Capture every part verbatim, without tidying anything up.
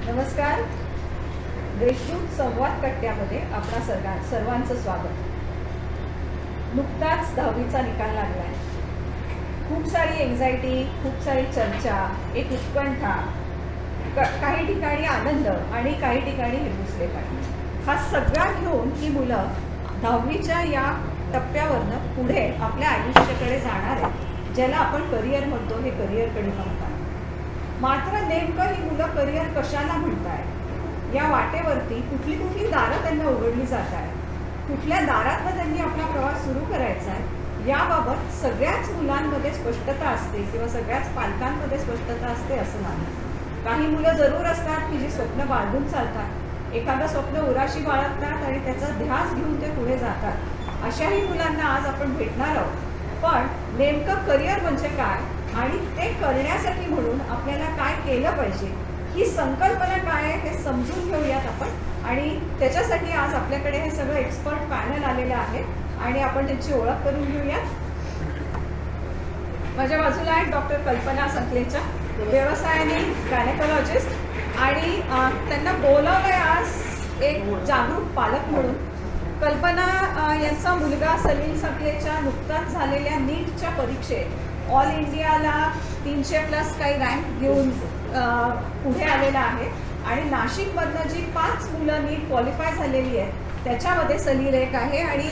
नमस्कार. देशदूत संवाद कट्ट्यामध्ये आपणा सर्वा सर्वांचं स्वागत. नुकताच दहावीचा निकाल लागलाय. खूप सारी एन्झायटी, खूप सारी चर्चा, एक उत्कंठा, काही ठिकाणी आनंद आणि काही ठिकाणी हिरमुसलेपणा. हा सगळा घेऊन ही मुलं दहावीच्या या टप्प्यावरनं पुढे आपल्या आयुष्याकडे जाणार आहेत, ज्याला आपण करिअर म्हणतो. हे करिअरकडे पाहतात. मात्र नेमकं ही मुलं करिअर कशाला म्हणताय, या वाटेवरती कुठली कुठली दारं त्यांना उघडली जात आहे, कुठल्या दारातनं त्यांनी आपला प्रवास सुरू करायचा आहे, याबाबत सगळ्याच मुलांमध्ये स्पष्टता असते किंवा सगळ्याच पालकांमध्ये स्पष्टता असते असं नाही. काही मुलं जरूर असतात की जी स्वप्न बाळगून चालतात, एखादं स्वप्न उराशी बाळगतात आणि त्याचा ध्यास घेऊन ते पुढे जातात. अशाही मुलांना आज आपण भेटणार आहोत. पण नेमकं करिअर म्हणजे काय आणि ते करण्यासाठी म्हणून आपल्याला काय केलं पाहिजे, ही संकल्पना काय आहे हे समजून घेऊयात आपण. आणि त्याच्यासाठी आज आपल्याकडे हे सगळं एक्सपर्ट पॅनल आलेलं आहे आणि आपण त्यांची ओळख करून घेऊयात. माझ्या बाजूला आहेत डॉक्टर कल्पना संकलेचा, व्यवसायाने गायनेकोलॉजिस्ट, आणि त्यांना बोलावलंय आज एक जागरूक पालक म्हणून. कल्पना यांचा मुलगा सलील संकलेच्या नुकताच झालेल्या नीटच्या परीक्षेत ऑल इंडियाला तीनशे प्लस काही रँक घेऊन पुढे आलेला आहे. आणि नाशिकमधनं जी पाच मुलं नीट क्वालिफाय झालेली आहेत त्याच्यामध्ये सलील एक आहे. आणि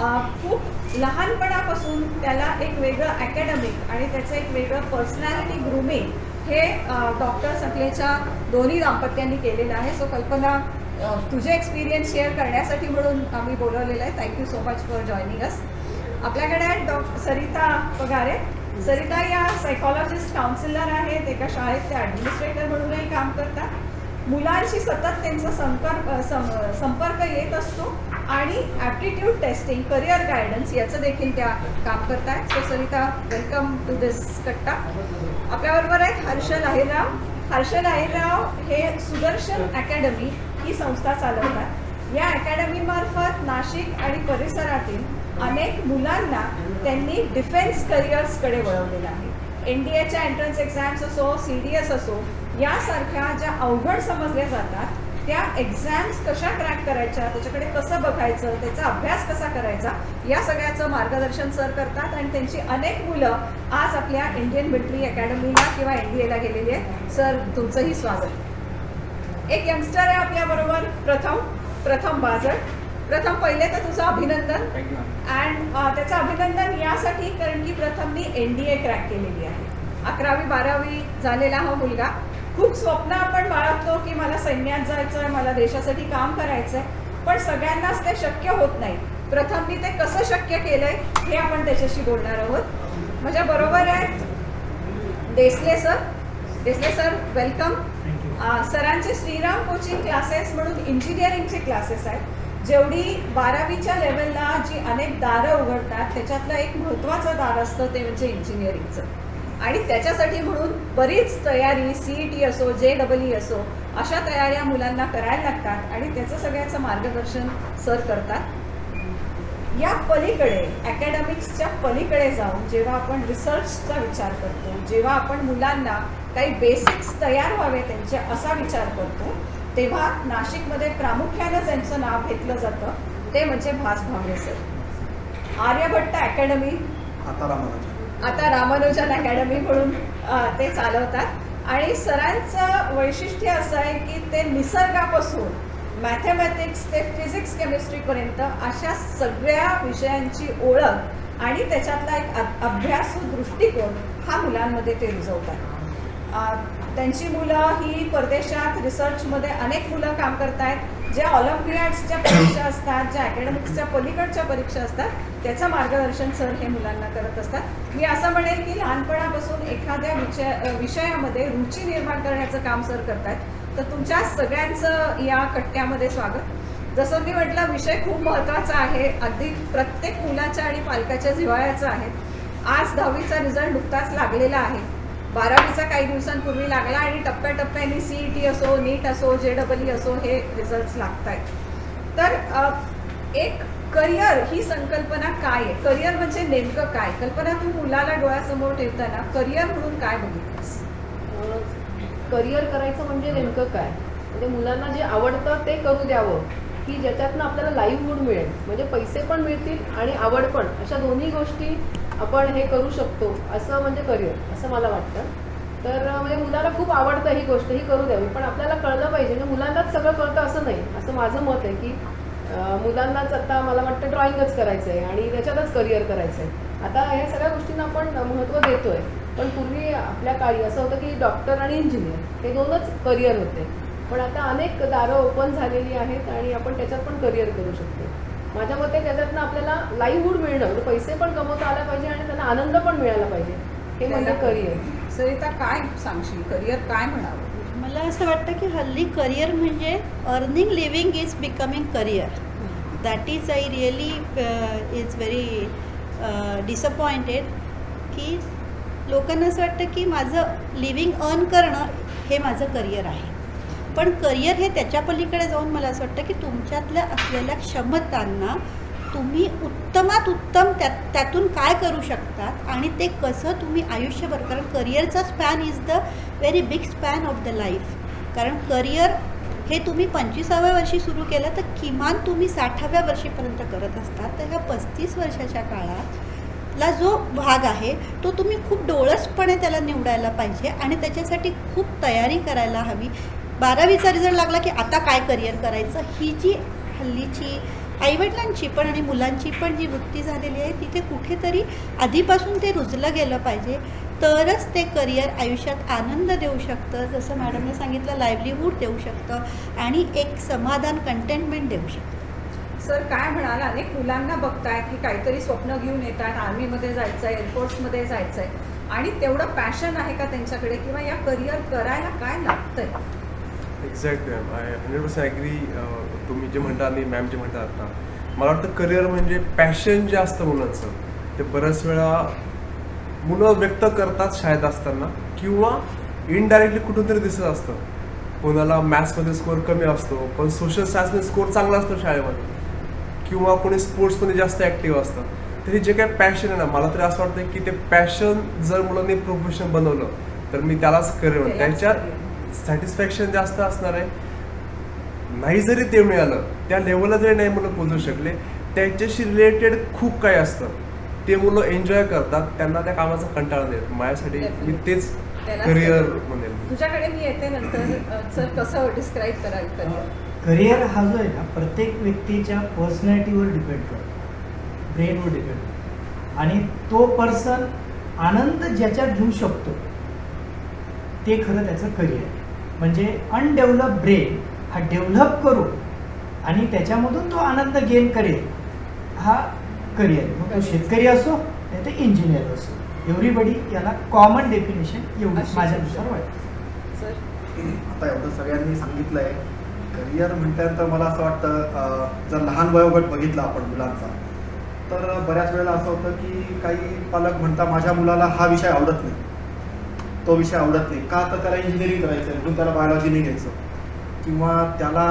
खूप लहानपणापासून त्याला एक वेगळं अकॅडमिक आणि त्याचं एक वेगळं पर्सनॅलिटी ग्रूमिंग हे डॉक्टर संकलेच्या दोन्ही दाम्पत्यांनी केलेलं आहे. सो कल्पना, तुझे एक्सपिरियन्स शेअर करण्यासाठी म्हणून आम्ही बोलवलेलं आहे. Thank you so much for joining us. आपल्याकडे आहेत डॉक्टर सरिता पगारे. सरिता या सायकॉलॉजिस्ट काउन्सिलर आहेत. एका शाळेत त्या ॲडमिनिस्ट्रेटर म्हणूनही काम करतात. मुलांशी सतत त्यांचा संपर्क संपर्क येत असतो आणि ॲप्टिट्यूड टेस्टिंग, करिअर गायडन्स याचं देखील त्या काम करतात. So Sarita, welcome to this कट्टा. आपल्याबरोबर आहेत हर्षल अहिरराव. हर्षल अहिरराव हे सुदर्शन अकॅडमी ही संस्था चालवतात. या अकॅडमीमार्फत नाशिक आणि परिसरातील अनेक मुलांना त्यांनी डिफेन्स करिअर्सकडे वळवलेलं आहे. एन डी एच्या एंट्रन्स एक्झाम्स असो, सी डी एस असो, यासारख्या ज्या अवघड समजल्या जातात त्या एक्झाम्स कशा क्रॅक करायच्या, त्याच्याकडे कसं बघायचं, त्याचा अभ्यास कसा करायचा, या सगळ्याचं मार्गदर्शन सर करतात. आणि त्यांची अनेक मुलं आज आपल्या इंडियन मिलिटरी अकॅडमीला किंवा एन डी एला गेलेली आहेत. सर, तुमचंही स्वागत. एक यंगस्टर आहे आपल्याबरोबर, प्रथम प्रथम बाजळ. प्रथम पहिले तर तुझं अभिनंदन. अँड त्याचं अभिनंदन यासाठी कारण की प्रथमनी एन डी ए क्रॅक केलेली आहे. अकरावी बारावी झालेला हा मुलगा. खूप स्वप्न आपण बाळगतो की मला सैन्यात जायचं आहे, मला देशासाठी काम करायचं आहे, पण सगळ्यांनाच ते शक्य होत नाही. प्रथमनी ते कसं शक्य केलंय हे आपण त्याच्याशी बोलणार आहोत. माझ्या बरोबर आहेत Desle sir. Desle sir, welcome. सरांचे श्रीराम कोचिंग क्लासेस म्हणून इंजिनिअरिंगचे क्लासेस आहेत. जेवढी बारावीच्या लेवलला जी अनेक दारं उघडतात त्याच्यातलं एक महत्त्वाचं दार असतं ते म्हणजे इंजिनिअरिंगचं. आणि त्याच्यासाठी म्हणून बरीच तयारी, सी ई टी असो, जे डबल ई असो, अशा तयाऱ्या मुलांना करायला लागतात आणि त्याचं सगळ्याचं मार्गदर्शन सर करतात. या पलीकडे, अकॅडमिक्सच्या पलीकडे जाऊन जेव्हा आपण रिसर्चचा विचार करतो, जेव्हा आपण मुलांना काही बेसिक्स तयार व्हावे त्यांचे असा विचार करतो, तेव्हा नाशिकमध्ये प्रामुख्यानं ज्यांचं नाव घेतलं जातं ते म्हणजे भास भावरे सर. आर्यभट्ट अकॅडमी, आता रामानुजन आता रामानुजन अकॅडमी म्हणून ते चालवतात. आणि सरांचं वैशिष्ट्य असं आहे की ते निसर्गापासून मॅथमॅटिक्स ते फिजिक्स केमिस्ट्रीपर्यंत अशा सगळ्या विषयांची ओळख आणि त्याच्यातला एक अभ्यासू दृष्टिकोन हा मुलांमध्ये ते रुजवतात. त्यांची मुलं ही परदेशात रिसर्चमध्ये अनेक मुलं काम करत आहेत. ज्या ऑलिम्पियाड्सच्या परीक्षा असतात, ज्या अकॅडमिक्सच्या पलीकडच्या परीक्षा असतात, त्याचं मार्गदर्शन सर हे मुलांना करत असतात. मी असं म्हणेन की लहानपणापासून एखाद्या विषय विषयामध्ये रुची निर्माण करण्याचं काम सर करतात. तर तुमच्या सगळ्यांचं या कट्ट्यामध्ये स्वागत. जसं मी म्हटलं, विषय खूप महत्त्वाचा आहे, अगदी प्रत्येक मुलाच्या आणि पालकाच्या जिव्हाळ्याचा आहे. आज दहावीचा रिझल्ट नुकताच लागलेला आहे. बारावीचा काही दिवसांपूर्वी लागला आणि टप्प्याटप्प्याने सी ई टी असो, नीट असो, जे डबल ई असो, हे रिझल्ट्स लागत आहेत. तर एक करिअर ही संकल्पना काय आहे, करिअर म्हणजे नेमकं काय? कल्पना, तू मुलाला डोळ्यासमोर ठेवताना करिअर म्हणून काय बघितलंस? करिअर करायचं म्हणजे नेमकं काय? म्हणजे मुलांना जे आवडतं ते करू द्यावं, की ज्याच्यातनं आपल्याला लाईव्हहूड मिळेल, म्हणजे पैसे पण मिळतील आणि आवड पण, अशा दोन्ही गोष्टी आपण हे करू शकतो असं म्हणजे करिअर, असं मला वाटतं. तर म्हणजे मुलाला खूप आवडतं ही गोष्ट, ही करू द्यावी, पण आपल्याला कळलं पाहिजे, म्हणजे मुलांनाच सगळं कळतं असं नाही, असं माझं मत आहे की मुलांनाच आता मला वाटतं ड्रॉइंगच करायचं आहे आणि त्याच्यातच करिअर करायचं आहे. आता ह्या सगळ्या गोष्टींना आपण महत्त्व देतो आहे, पण पूर्वी आपल्या काळी असं होतं की डॉक्टर आणि इंजिनियर हे दोनच करिअर होते, पण आता अनेक दारं ओपन झालेली आहेत आणि आपण त्याच्यात पण करिअर करू शकतो. माझ्या मते त्याच्यातनं आपल्याला लाईव्हहूड मिळणं, म्हणजे पैसे पण कमवता आला पाहिजे आणि त्यांना आनंद पण मिळाला पाहिजे, हे म्हणजे करिअर. सरिता काय सांगशील, करिअर काय म्हणावं? मला असं वाटतं की हल्ली करिअर म्हणजे earning living is becoming career. That is I really is very disappointed की लोकांना असं वाटतं की माझं लिव्हिंग अर्न करणं हे माझं करिअर आहे. पण करिअर हे त्याच्या पलीकडे जाऊन मला असं वाटतं की तुमच्यातल्या असलेल्या क्षमतांना तुम्ही उत्तमात उत्तम त्यात त्यातून काय करू शकतात आणि ते कसं तुम्ही आयुष्यभर, कारण करिअरचा span is the very big span of the life. कारण करिअर हे तुम्ही पंचवीसाव्या वर्षी सुरू केलं तर किमान तुम्ही साठाव्या वर्षीपर्यंत करत असतात. तर ह्या पस्तीस वर्षाच्या काळात ला जो भाग आहे तो तुम्ही खूप डोळसपणे त्याला निवडायला पाहिजे आणि त्याच्यासाठी खूप तयारी करायला हवी. बारावीचा रिझल्ट लागला की आता काय करिअर करायचं, ही जी हल्लीची आईवडिलांची पण आणि मुलांची पण जी वृत्ती झालेली आहे तिथे कुठेतरी आधीपासून ते रुजलं गेलं पाहिजे, तरच ते करिअर आयुष्यात आनंद देऊ शकतं, जसं मॅडमने सांगितलं लाईव्हलीहूड देऊ शकतं आणि एक समाधान कंटेनमेंट देऊ शकतं. सर काय म्हणाल, अनेक मुलांना बघतायत की काहीतरी स्वप्न घेऊन येतात, आर्मीमध्ये जायचं आहे, एअरफोर्समध्ये जायचं आहे, आणि तेवढं पॅशन आहे का त्यांच्याकडे, किंवा या करिअर करायला काय लागतंय? Exact ma'am, I hundred percent agree. तुम्ही जे म्हणता आणि मॅम जे म्हणतात आता, मला वाटतं करिअर म्हणजे पॅशन जे असतं मुलांचं ते बऱ्याच वेळा मुलं व्यक्त करतात शाळेत असताना, किंवा इनडायरेक्टली कुठून तरी दिसत असतं. कोणाला मॅथ्समध्ये स्कोअर कमी असतो, पण सोशल सायन्समध्ये स्कोअर चांगला असतो शाळेमध्ये, किंवा कोणी स्पोर्ट्समध्ये जास्त ॲक्टिव्ह असतं. तरी जे काही पॅशन आहे ना, मला तरी असं वाटतं की ते पॅशन जर मुलांनी प्रोफेशन बनवलं तर मी त्यालाच करिअर, त्याच्यात सॅटिस्फॅक्शन जास्त असणार आहे. नाही जरी ते मिळालं, त्या लेवलला जरी नाही मुलं पोहोचू शकले, त्याच्याशी रिलेटेड खूप काही असतं, ते मुलं एन्जॉय करतात, त्यांना त्या कामाचा कंटाळा देत. माझ्यासाठी मी तेच करिअर म्हणेल. तुझ्याकडे मी येते नंतर. सर कसं डिस्क्राईब कराल करिअर? करिअर हा जो आहे ना, प्रत्येक व्यक्तीच्या पर्सनॅलिटीवर डिपेंड करतो, ब्रेनवर डिपेंड करतो, आणि तो पर्सन आनंद ज्याच्यात घेऊ शकतो ते खरं त्याचं करिअर आहे. म्हणजे अनडेव्हलप ब्रेन हा डेव्हलप करू आणि त्याच्यामधून तो आनंद गेन करेल, हा करिअर. मग तो शेतकरी असो नाही तर इंजिनियर असो, एव्हरीबडी याला कॉमन डेफिनेशन एवढंच माझ्यानुसार वाटतं. सर आता एवढं सगळ्यांनी सांगितलं आहे. करिअर म्हटल्यानंतर मला असं वाटतं, जर लहान वयोगट बघितला आपण मुलांचा, तर बऱ्याच वेळेला असं होतं की काही पालक म्हणतात माझ्या मुलाला हा विषय आवडत नाही, तो विषय आवडत नाही का, तर त्याला इंजिनिअरिंग करायचं आहे म्हणून त्याला बायोलॉजी नाही घ्यायचं, किंवा त्याला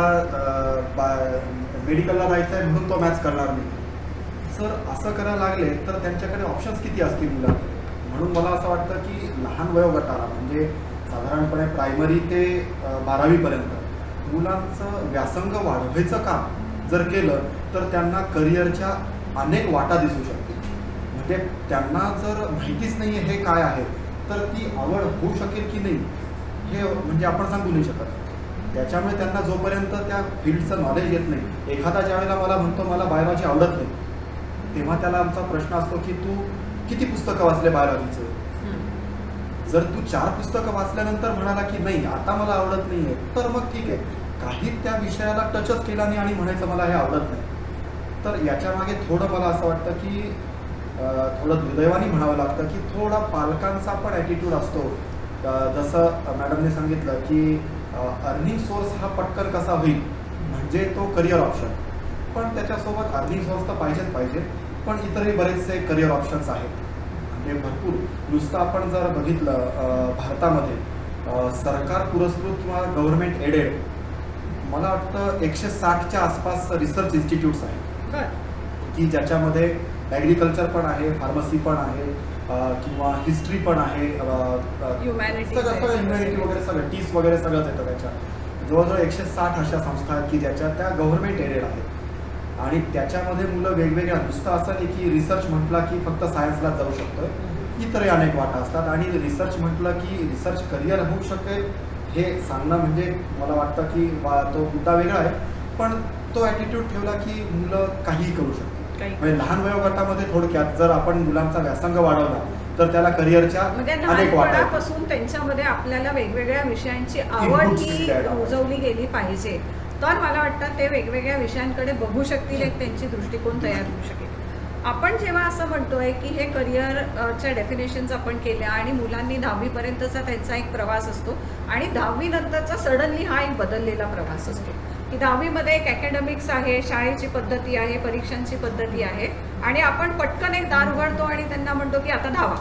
मेडिकलला जायचं आहे म्हणून तो मॅथ्स करणार नाही. सर असं करायला लागले तर त्यांच्याकडे ऑप्शन्स किती असतील मुलांकडे. म्हणून मला असं वाटतं की लहान वयोगटाला, म्हणजे साधारणपणे प्रायमरी ते बारावीपर्यंत मुलांचं व्यासंग वाढवायचं काम जर केलं तर त्यांना करिअरच्या अनेक वाटा दिसू शकतील. म्हणजे त्यांना जर माहितीच नाही आहे हे काय आहे, तर ती आवड होऊ शकेल की नाही हे म्हणजे आपण सांगू नाही शकत. त्याच्यामुळे त्यांना जोपर्यंत त्या फील्डचं नॉलेज येत नाही, एखादा ज्या वेळेला मला म्हणतो मला बायोलॉजी आवडत नाही, तेव्हा त्याला आमचा प्रश्न असतो की तू किती पुस्तकं वाचले बायोलॉजीचं. जर तू चार पुस्तकं वाचल्यानंतर म्हणाला की नाही आता मला आवडत नाही आहे, तर मग ठीक आहे, काही त्या विषयाला टचच केला नाही आणि म्हणायचं मला हे आवडत नाही. तर याच्यामागे थोडं मला असं वाटतं की थोडं दुर्दैवानी म्हणावं लागतं की थोडा पालकांचा पण ॲटिट्यूड असतो. जसं मॅडमने सांगितलं की अर्निंग सोर्स हा पटकन कसा होईल म्हणजे तो करिअर ऑप्शन, पण त्याच्यासोबत अर्निंग सोर्स तर पाहिजेच पाहिजे, पण इतरही बरेचसे करिअर ऑप्शन्स आहेत. म्हणजे भरपूर, नुसतं आपण जर बघितलं भारतामध्ये सरकार पुरस्कृत किंवा गव्हर्नमेंट एडेड मला वाटतं एकशे साठच्या आसपास रिसर्च इन्स्टिट्यूट्स आहेत की ज्याच्यामध्ये ॲग्रिकल्चर पण आहे, फार्मसी पण आहे, किंवा हिस्ट्री पण आहे, ह्युमॅनिटी ह्युमॅनिटी वगैरे सगळं, टीस वगैरे सगळंच येतं त्याच्यात. जवळजवळ एकशे साठ अशा संस्था आहेत की ज्याच्या त्या गव्हर्नमेंट एडेड आहेत आणि त्याच्यामध्ये मुलं वेगवेगळ्या, नुसतं असं नाही की रिसर्च म्हटला की फक्त सायन्सला जाऊ शकतोय, इतरही अनेक वाटा असतात. आणि रिसर्च म्हटलं की रिसर्च करिअर होऊ शकेल हे सांगणं म्हणजे मला वाटतं की तो मुद्दा वेगळा आहे, पण तो ॲटिट्यूड ठेवला की मुलं काहीही करू शकतात. म्हणजे लहान वयोगटामध्ये थोडक्यात जर आपण मुलांचा व्यासंग वाढवला तर त्याला करिअरच्या म्हणजे अनेक वाटा आहेत. लहानपणापासून त्यांच्यामध्ये आपल्याला वेगवेगळ्या विषयांची आवड ही रुजवली गेली पाहिजे, तर मला वाटतं ते वेगवेगळ्या विषयांकडे बघू शकतील, एक त्यांची दृष्टिकोन तयार होऊ शकेल. आपण जेव्हा असं म्हणतोय की हे करिअरच्या डेफिनेशन्स आपण केल्या आणि मुलांनी दहावीपर्यंतचा त्यांचा एक प्रवास असतो आणि दहावीनंतरचा सडनली हा एक बदललेला प्रवास असतो की दहावीमध्ये एक अकॅडमिक्स आहे, शाळेची पद्धती आहे, परीक्षांची पद्धती आहे आणि आपण पटकन एक दार उघडतो आणि त्यांना म्हणतो की आता धावा.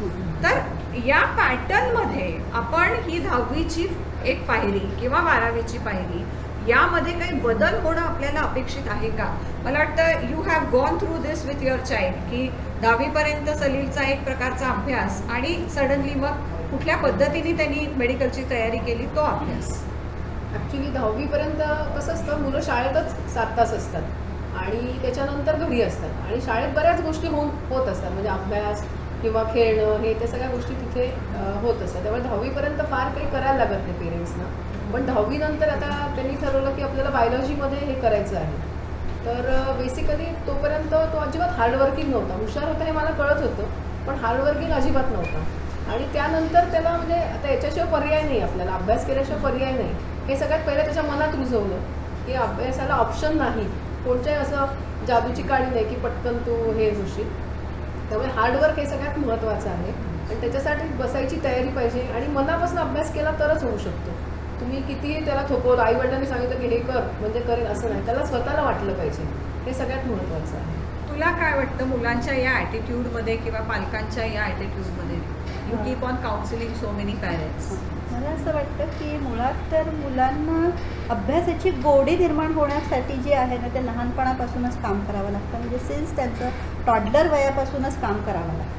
तर या पॅटर्नमध्ये आपण ही दहावीची एक पायरी किंवा बारावीची पायरी यामध्ये काही बदल होणं आपल्याला अपेक्षित आहे का? मला वाटतं you have gone through this with your child की दहावीपर्यंत सलीलचा एक प्रकारचा अभ्यास आणि सडनली मग कुठल्या पद्धतीने त्यांनी मेडिकलची तयारी केली तो अभ्यास. ॲक्च्युली दहावीपर्यंत कसं असतं, मुलं शाळेतच सात तास असतात आणि त्याच्यानंतर घरी असतात आणि शाळेत बऱ्याच गोष्टी होऊन होत असतात, म्हणजे अभ्यास किंवा खेळणं हे त्या सगळ्या गोष्टी तिथे होत असतात. त्यामुळे दहावीपर्यंत फार काही करायला लागत नाही पेरेंट्सना. पण दहावीनंतर आता त्यांनी ठरवलं की आपल्याला बायोलॉजीमध्ये हे करायचं आहे, तर बेसिकली तोपर्यंत तो अजिबात हार्डवर्किंग नव्हता. हुशार होता हे मला कळत होतं, पण हार्डवर्किंग अजिबात नव्हता. आणि त्यानंतर त्याला म्हणजे आता याच्याशिवाय पर्याय नाही, आपल्याला अभ्यास केल्याशिवाय पर्याय नाही हे सगळ्यात पहिले त्याच्या मनात रुजवलं की अभ्यासाला ऑप्शन नाही, कोणत्याही असं जादूची काडी नाही की पटकन तू हे होशील. त्यामुळे हार्डवर्क हे सगळ्यात महत्त्वाचं आहे आणि त्याच्यासाठी बसायची तयारी पाहिजे आणि मनापासून अभ्यास केला तरच होऊ शकतो. तुम्ही कितीही त्याला थोपवलं, आईवडिलांनी सांगितलं की हे कर म्हणजे करेल असं नाही, त्याला स्वतःला वाटलं पाहिजे, हे सगळ्यात महत्त्वाचं आहे. तुला काय वाटतं मुलांच्या या ॲटिट्यूडमध्ये किंवा पालकांच्या या ॲटिट्यूडमध्ये? You keep on counselling so many parents. मला असं वाटतं की मुळात तर मुलांना अभ्यासाची गोडी निर्माण होण्यासाठी जे आहे ना ते लहानपणापासूनच काम करावं लागतं, म्हणजे सिन्स त्यांचं टॉडलर वयापासूनच काम करावं लागतं.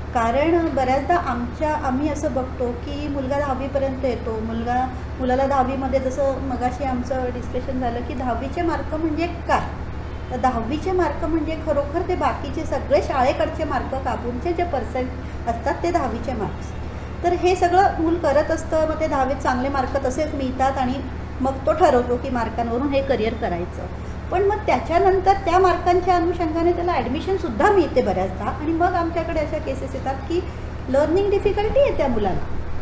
कारण बऱ्याचदा आमच्या आम्ही असं बघतो की मुलगा दहावीपर्यंत येतो, मुलगा मुलाला दहावीमध्ये जसं मगाशी आमचं डिस्कशन झालं की दहावीचे मार्क म्हणजे काय, तर दहावीचे मार्क म्हणजे खरोखर ते बाकीचे सगळे शाळेकडचे मार्क कापूनचे जे पर्सेंट असतात ते दहावीचे मार्क्स. तर हे सगळं मूल करत असतं, मग ते दहावीत चांगले मार्क तसेच मिळतात आणि मग तो ठरवतो की मार्कांवरून हे करिअर करायचं. पण मग त्याच्यानंतर त्या मार्कांच्या अनुषंगाने त्याला ॲडमिशनसुद्धा मिळते बऱ्याचदा आणि मग आमच्याकडे अशा केसेस येतात की लर्निंग डिफिकल्टी आहे त्या मुलाला,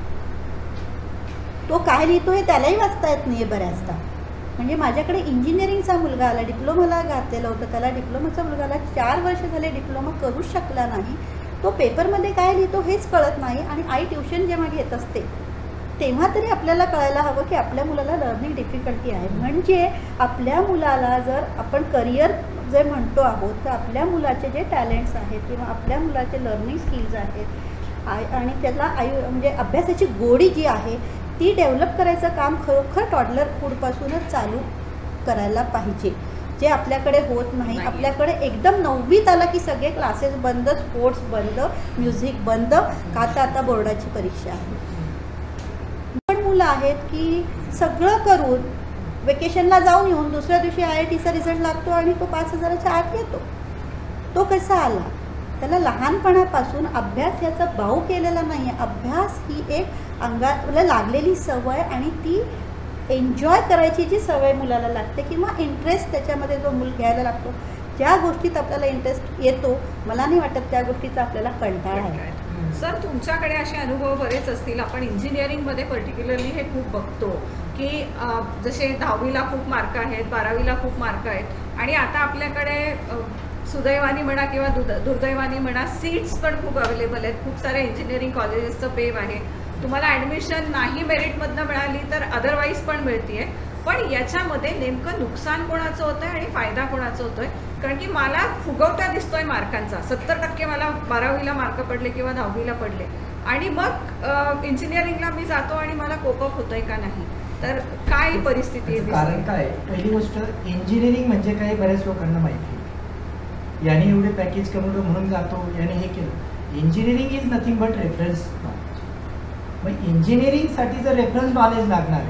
तो काय लिहितो हे त्यालाही वाचता येत नाही आहे बऱ्याचदा. म्हणजे माझ्याकडे इंजिनिअरिंगचा मुलगा आला, डिप्लोमाला घातलेलं होतं त्याला, डिप्लोमाचा मुलगा आला, चार वर्ष झाले डिप्लोमा करूच शकला नाही, तो पेपरमध्ये काय लिहितो हेच कळत नाही. आणि आई ट्युशन जेव्हा घेत असते तेव्हा तरी आपल्याला कळायला हवं की आपल्या मुलाला लर्निंग डिफिकल्टी आहे. म्हणजे आपल्या मुलाला जर आपण करिअर जे म्हणतो आहोत तर आपल्या मुलाचे जे टॅलेंट्स आहेत किंवा आपल्या मुलाचे लर्निंग स्किल्स आहेत आय आणि त्याला आई म्हणजे अभ्यासाची गोडी जी आहे ती डेव्हलप करायचं काम खरोखर टॉडलर फूडपासूनच चालू करायला पाहिजे, जे आपल्याकडे होत नाही. आपल्याकडे एकदम नववीत आलं की सगळे क्लासेस बंद, स्पोर्ट्स बंद, म्युझिक बंद, का तर आता बोर्डाची परीक्षा आहे. पण मुलं आहेत की सगळं करून वेकेशनला जाऊन येऊन दुसऱ्या दिवशी आय आय टीचा रिझल्ट लागतो आणि तो पाच हजाराच्या आत येतो. तो कसा आला? त्याला लहानपणापासून अभ्यास याचा भाव केलेला नाही आहे. अभ्यास ही एक अंगाला लागलेली सवय आणि ती एन्जॉय करायची जी सवय मुलाला लागते किंवा इंटरेस्ट त्याच्यामध्ये जो मूल घ्यायला लागतो, ज्या गोष्टीत आपल्याला इंटरेस्ट येतो मला नाही वाटत त्या गोष्टीचा आपल्याला कंटाळा आहे. सर तुमच्याकडे असे अनुभव बरेच असतील, आपण इंजिनिअरिंगमध्ये पर्टिक्युलरली हे खूप बघतो की जसे दहावीला खूप मार्क आहेत, बारावीला खूप मार्क आहेत आणि आता आपल्याकडे सुदैवानी म्हणा किंवा दुर् दुर्दैवानी म्हणा सीट्स पण खूप अवेलेबल आहेत, खूप साऱ्या इंजिनिअरिंग कॉलेजेसचं पेव आहे, तुम्हाला ॲडमिशन नाही मेरिटमधनं मिळाली तर अदरवाईज पण मिळते आहे. पण याच्यामध्ये नेमकं नुकसान कोणाचं होतं आहे आणि फायदा कोणाचं होतो आहे? कारण की मला फुगवटा दिसतोय मार्कांचा, सत्तर टक्के मला बारावीला मार्क पडले किंवा दहावीला पडले आणि मग इंजिनिअरिंगला मी जातो आणि मला कोपअप होतंय का नाही, तर काय परिस्थिती आहे? कारण काय, पहिली गोष्ट इंजिनिअरिंग म्हणजे काय बऱ्याच लोकांना माहिती, याने एवढे पॅकेज कमवलं म्हणून जातो, याने हे केलं. Engineering is nothing but reference knowledge. मग इंजिनिअरिंगसाठी जर रेफरन्स नॉलेज लागणार आहे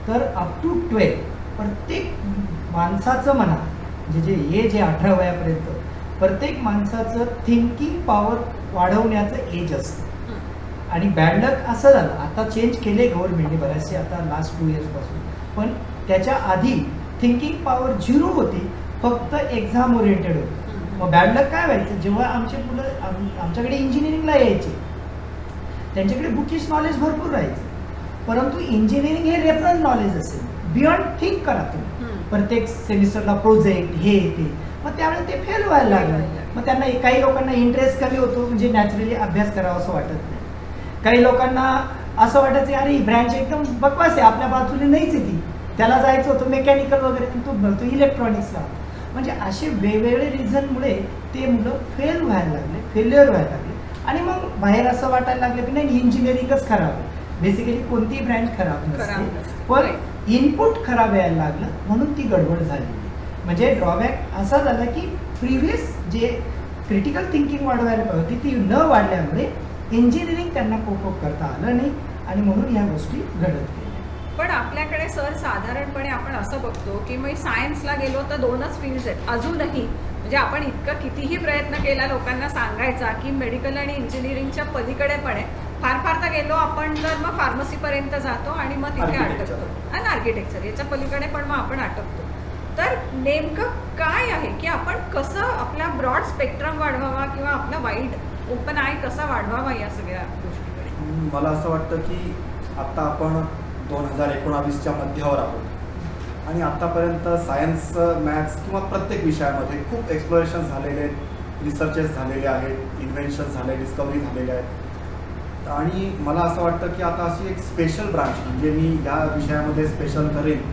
तर अप टू ट्वेल्व प्रत्येक माणसाचं म्हणा म्हणजे जे एज आहे अठरा वयापर्यंत प्रत्येक माणसाचं थिंकिंग पॉवर वाढवण्याचं एज असतं. आणि बॅड लक असं झालं, आता चेंज केले गव्हर्नमेंटने बऱ्याचशे आता लास्ट टू इयर्सपासून, पण त्याच्या आधी थिंकिंग पॉवर झिरो होती, फक्त एक्झाम ओरिएंटेड होती. मग बॅड लक काय व्हायचं, जेव्हा आमचे मुलं आम आमच्याकडे इंजिनिअरिंगला यायचे त्यांच्याकडे बुकिश नॉलेज भरपूर राहायचं, परंतु इंजिनिअरिंग हे रेफरन्स नॉलेज असेल, बियॉन्ड थिंक करा तुम्ही, प्रत्येक सेमिस्टरला प्रोजेक्ट हे ते, मग त्यावेळेस ते फेल व्हायला लागलं. मग त्यांना काही लोकांना इंटरेस्ट कमी होतो, म्हणजे नॅचरली अभ्यास करावा असं वाटत नाही. काही लोकांना असं वाटायचं अरे ही ब्रँच एकदम बकवास आहे, आपल्या बाजूने नाहीच आहे ती, त्याला जायचं होतं मेकॅनिकल वगैरे, तो भरतो इलेक्ट्रॉनिक्सला. म्हणजे असे वेगवेगळे रिझनमुळे ते मुलं फेल व्हायला लागले, फेल्युअर व्हायला लागले. आणि मग बाहेर असं वाटायला लागलं की नाही इंजिनिअरिंगच खराब आहे. बेसिकली कोणतीही ब्रँच खराब नसते, पण इनपुट खराब यायला लागलं म्हणून ती गडबड झाली. म्हणजे ड्रॉबॅक असा झाला की प्रिव्हियस जे क्रिटिकल थिंकिंग वाढवायला पाहिजे ती न वाढल्यामुळे इंजिनिअरिंग त्यांना कोप अप करता आलं नाही आणि म्हणून या गोष्टी घडत गेल्या. पण आपल्याकडे सर साधारणपणे आपण असं बघतो की मग सायन्सला गेलो तर दोनच फील्ड्स आहेत अजूनही. म्हणजे आपण इतकं कितीही प्रयत्न केला लोकांना सांगायचा की मेडिकल आणि इंजिनिअरिंगच्या पलीकडे पण आहे, फार फार तर गेलो आपण तर मग फार्मसीपर्यंत जातो आणि मग तिथे अटकतो, आणि आर्किटेक्चर याच्या पलीकडे पण मग आपण अटकतो. तर नेमकं काय आहे की आपण कसं आपला ब्रॉड स्पेक्ट्रम वाढवावा किंवा आपला वाईड ओपन आय कसा वाढवावा या सगळ्या गोष्टीकडे? मला असं वाटतं की आता आपण दोन हजार एकोणावीसच्या मध्यावर आहोत आणि आतापर्यंत सायन्स मॅथ्स किंवा प्रत्येक विषयामध्ये खूप एक्सप्लोरेशन झालेले आहेत, रिसर्चेस झालेले आहेत, इन्व्हेन्शन झाले, डिस्कवरी झालेल्या आहेत. आणि मला असं वाटतं की आता अशी एक स्पेशल ब्रांच म्हणजे मी या विषयामध्ये स्पेशल करेन